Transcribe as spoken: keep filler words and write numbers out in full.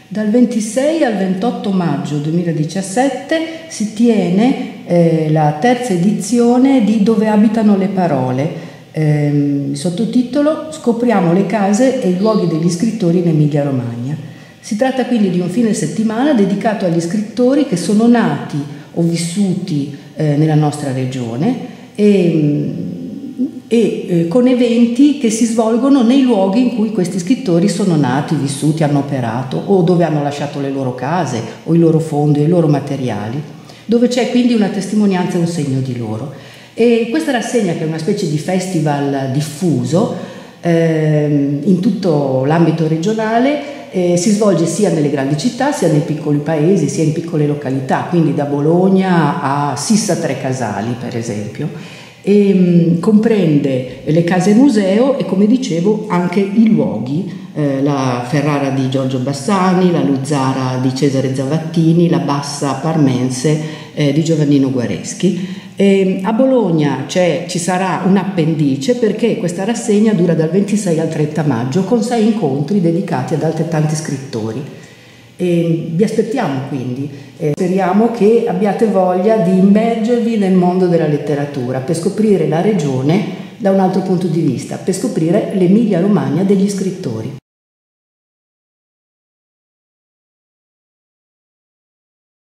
Dal ventisei al ventotto maggio duemiladiciassette si tiene eh, la terza edizione di Dove abitano le parole, eh, sottotitolo Scopriamo le case e i luoghi degli scrittori in Emilia Romagna. Si tratta quindi di un fine settimana dedicato agli scrittori che sono nati o vissuti eh, nella nostra regione e, e eh, con eventi che si svolgono nei luoghi in cui questi scrittori sono nati, vissuti, hanno operato o dove hanno lasciato le loro case o i loro fondi o i loro materiali, dove c'è quindi una testimonianza e un segno di loro. E questa rassegna, che è una specie di festival diffuso eh, in tutto l'ambito regionale, eh, si svolge sia nelle grandi città sia nei piccoli paesi sia in piccole località, quindi da Bologna a Sissa Trecasali per esempio. E mh, comprende le case museo e, come dicevo, anche i luoghi, eh, la Ferrara di Giorgio Bassani, la Luzzara di Cesare Zavattini, la Bassa Parmense eh, di Giovannino Guareschi. E a Bologna ci sarà un appendice, perché questa rassegna dura dal ventisei al trenta maggio con sei incontri dedicati ad altrettanti scrittori. E vi aspettiamo quindi, eh, speriamo che abbiate voglia di immergervi nel mondo della letteratura per scoprire la regione da un altro punto di vista, per scoprire l'Emilia Romagna degli scrittori.